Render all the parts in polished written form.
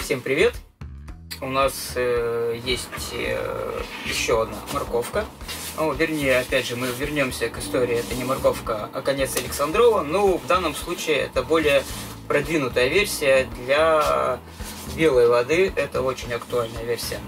Всем привет! У нас есть еще одна морковка. Вернее, опять же, мы вернемся к истории. Это не морковка, а конец Александрова. Но в данном случае это более продвинутая версия для белой воды. Это очень актуальная версия.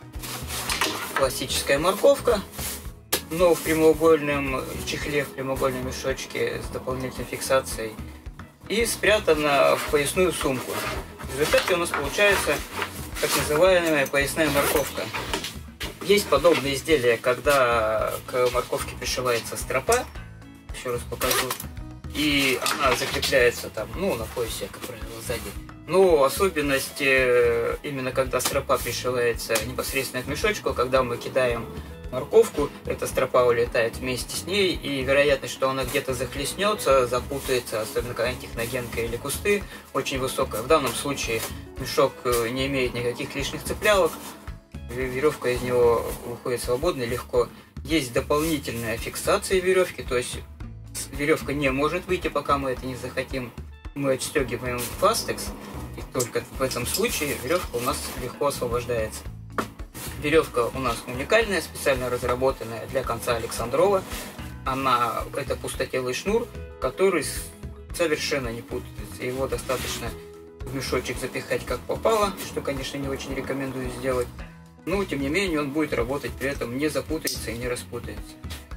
Классическая морковка, но в прямоугольном чехле, в прямоугольном мешочке с дополнительной фиксацией. И спрятана в поясную сумку. В результате у нас получается так называемая поясная морковка. Есть подобные изделия, когда к морковке пришивается стропа, еще раз покажу, и она закрепляется там, на поясе, как правило, сзади. Но особенность именно когда стропа пришивается непосредственно к мешочку, когда мы кидаем морковку, эта стропа улетает вместе с ней, и вероятность, что она где-то захлестнется, запутается, особенно когда техногенка или кусты, очень высокая. В данном случае мешок не имеет никаких лишних цеплялок, веревка из него выходит свободно, легко. Есть дополнительная фиксация веревки, то есть веревка не может выйти, пока мы это не захотим. Мы отстегиваем фастекс, и только в этом случае веревка у нас легко освобождается. Веревка у нас уникальная, специально разработанная для конца Александрова. Это пустотелый шнур, который совершенно не путается. Его достаточно в мешочек запихать как попало, что, конечно, не очень рекомендую сделать. Но, тем не менее, он будет работать, при этом не запутается и не распутается.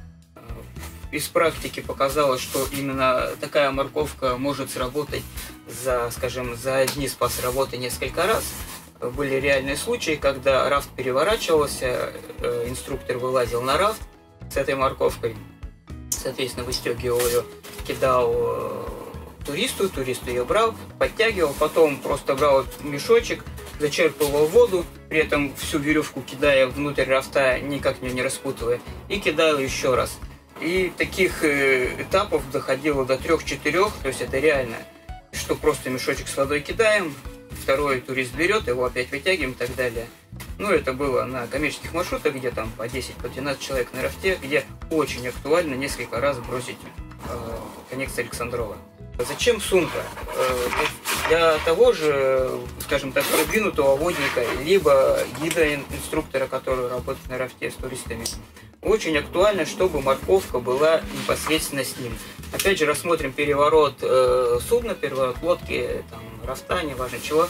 Из практики показалось, что именно такая морковка может сработать за одни спас работы несколько раз. Были реальные случаи, когда рафт переворачивался, инструктор вылазил на рафт с этой морковкой, соответственно, выстегивал ее, кидал турист ее брал, подтягивал, потом просто брал мешочек, зачерпывал воду, при этом всю веревку кидая внутрь рафта, никак ее не распутывая, и кидал еще раз. И таких этапов доходило до 3-4, то есть это реально, что просто мешочек с водой кидаем, второй турист берет, его опять вытягиваем и так далее. Это было на коммерческих маршрутах, где там по 10-12 человек на рафте, где очень актуально несколько раз бросить конец Александрова. Зачем сумка? Для того же, скажем так, продвинутого водника, либо гида-инструктора, который работает на рафте с туристами. Очень актуально, чтобы морковка была непосредственно с ним. Опять же, рассмотрим переворот судна, переворот лодки, рафта, неважно чего.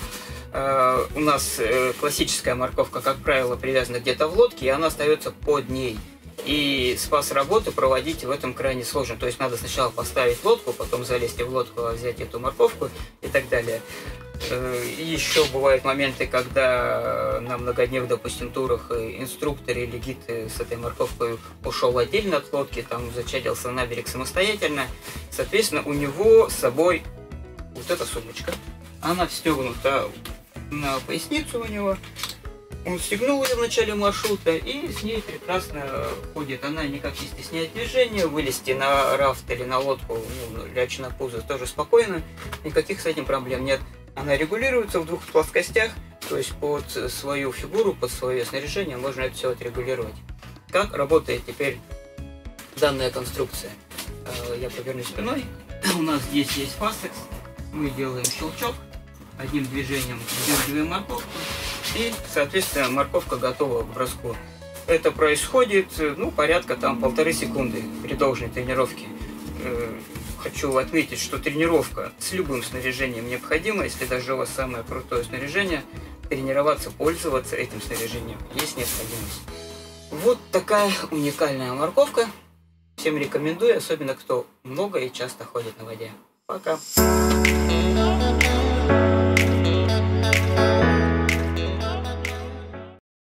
У нас классическая морковка, как правило, привязана где-то в лодке, и она остается под ней. И спас работы проводить в этом крайне сложно. То есть надо сначала поставить лодку, потом залезть в лодку, взять эту морковку и так далее. И еще бывают моменты, когда на многодневных, допустим, турах инструктор или гид с этой морковкой ушел отдельно от лодки, зачадился на берег самостоятельно. Соответственно, у него с собой вот эта сумочка. Она встегнута на поясницу у него. Он стегнул ее в начале маршрута и с ней прекрасно ходит. Она никак не стесняет движения. Вылезти на рафт или на лодку, лячь на пузо тоже спокойно. Никаких с этим проблем нет. Она регулируется в двух плоскостях, то есть под свою фигуру, под свое снаряжение можно это все отрегулировать. Как работает теперь данная конструкция? Я поверну спиной. У нас здесь есть фастекс. Мы делаем щелчок. Одним движением вдергиваем морковку. И, соответственно, морковка готова к броску. Это происходит, порядка 1,5 секунды при должной тренировке. Хочу отметить, что тренировка с любым снаряжением необходима. Если даже у вас самое крутое снаряжение, тренироваться, пользоваться этим снаряжением есть необходимость. Вот такая уникальная морковка. Всем рекомендую, особенно кто много и часто ходит на воде. Пока!